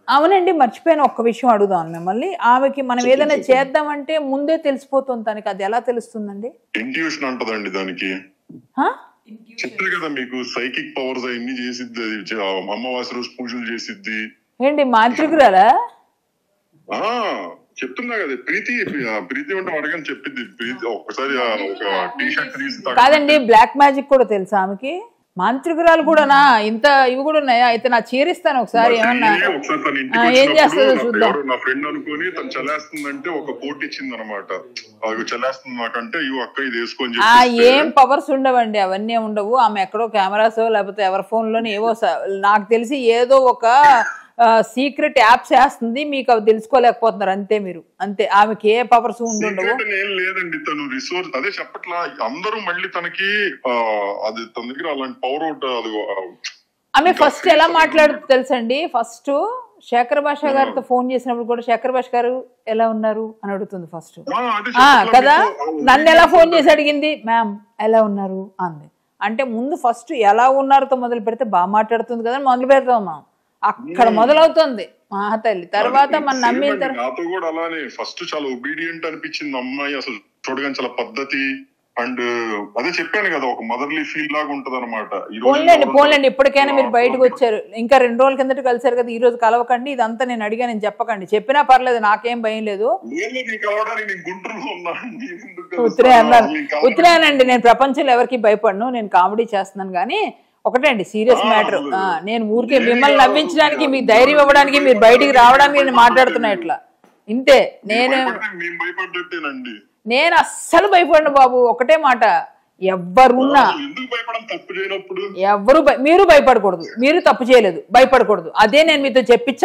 అవునండి, మర్చిపోయిన ఒక్క విషయం అడుగుదాం మిమ్మల్ని. ఆమెకి మనం ఏదైనా చేద్దామంటే ముందే తెలిసిపోతుంది తనకి, అది ఎలా తెలుస్తుందండి? ఇంట్యూషన్ అంటదండి దానికి. చెప్పారు కదా మీకు, సైకిక్ పవర్స్ అవన్నీ చేసిద్ది, అది అమావాస్య రోజు పూజలు చేసిద్ది. ఏంటి మాంత్రికురాలా? చెప్తున్నా కదా, ప్రీతి ఉంటే అడగని చెప్పింది. ప్రీతి ఒక్కసారి ఒక టీ షర్ట్ తీసి కాదండి, బ్లాక్ మ్యాజిక్ కూడా తెలుసా ఆమెకి? మాంత్రికురాలు కూడానా? ఇంత ఇవి కూడా ఉన్నాయా? అయితే నా చేరిస్తాను ఒకసారి. ఏమన్నా ఏం చేస్తుందో చూద్దాం. నా ఫ్రెండ్ అనుకుని తను చల్లేస్తుందంటే ఒక కోట్ ఇచ్చింది అనమాట. చల్లేస్తుంది నాకంటే ఇవి అక్క ఇది వేసుకొని. ఏం పవర్స్ ఉండవండి, అవన్నీ ఉండవు. ఆమె ఎక్కడో కెమెరాస్ లేకపోతే ఎవరి ఫోన్ లోనే ఏవో, నాకు తెలిసి ఏదో ఒక సీక్రెట్ యాప్స్ వేస్తుంది, మీకు అవి తెలుసుకోలేకపోతున్నారు అంతే మీరు. అంతే, ఆమెకి ఏ పవర్స్ ఉండవు. ఏం లేదండి, తను రిసోర్స్ అదే చెప్పట్లా. అందరూ మళ్ళీ తనకి అది తన దగ్గర అలాంటి పవర్ అవుట్. ఆమె ఫస్ట్ ఎలా మాట్లాడుతూ తెలుసండి? ఫస్ట్ శేఖర్ భాష గారితో ఫోన్ చేసినప్పుడు కూడా శేఖర్ భాష గారు ఎలా ఉన్నారు అని అడుగుతుంది ఫస్ట్ కదా. నన్ను ఎలా ఫోన్ చేసి అడిగింది, మ్యామ్ ఎలా ఉన్నారు అంది. అంటే ముందు ఫస్ట్ ఎలా ఉన్నారుతో మొదలు పెడితే బాగా మాట్లాడుతుంది కదా, మొదలు పెడతాం అక్కడ మొదలవుతుంది మా తల్లి. తర్వాత మన నమ్మిన తర్వాత నాతో కూడా అలానే ఫస్ట్ చాలా ఒబీడియంట్ అనిపించింది అమ్మాయి. అసలు చూడగానే చాలా పద్ధతి, అండ్ అదే చెప్పాను కదా, ఒక మదర్లీ ఫీల్ లాగా ఉంటది అనమాట. పోలేండి ఇప్పటికైనా మీరు బయటకు వచ్చారు. ఇంకా 2 రోజుల కిందట కలిసారు కదా, ఈ రోజు కలవకండి. ఇదంతా నేను అడిగా, నేను చెప్పకండి. చెప్పినా పర్లేదు, నాకేం భయం లేదు. ఉత్తరేనండి, నేను ప్రపంచంలో ఎవరికి భయపడను. నేను కామెడీ చేస్తున్నాను కానీ ఒకటే అండి, సీరియస్ మ్యాటర్. నేను ఊరికే మిమ్మల్ని నవ్వించడానికి, మీకు ధైర్యం ఇవ్వడానికి, మీరు బయటికి రావడానికి నేను మాట్లాడుతున్నా ఇట్లా, ఇంతే. నేను అస్సలు భయపడను బాబు. ఒకటే మాట, ఎవరున్నా ఎవరు మీరు భయపడకూడదు. మీరు తప్పు చేయలేదు, భయపడకూడదు. అదే నేను మీతో చెప్పించా.